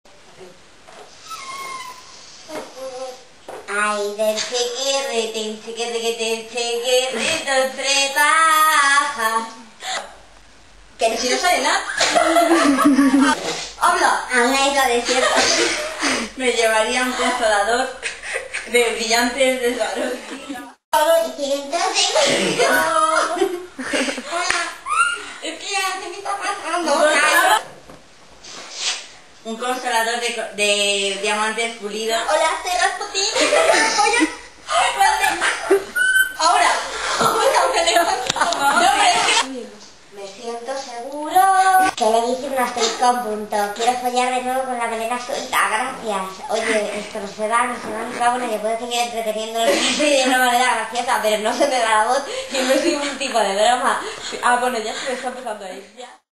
Ay, del chiquirrito tretaja. Que si no sale nada. ¡Habla! A una isla desierta. Me llevaría un consolador de brillantes de Swarovski. Es que ya se me está pasando. Un consolador de diamantes pulidos. Hola, soy Rasputin. Ahora. Me levanto. No, pero es que... Me siento seguro. Que le hice un asterisco a un punto. Quiero follar de nuevo con la melena suelta. Gracias. Oye, esto no se da nunca. Bueno, yo puedo seguir entreteniendo de una manera graciosa, pero no se me da la voz y no soy un tipo de broma. Ah, bueno, ya se me está empezando a ir. Ya.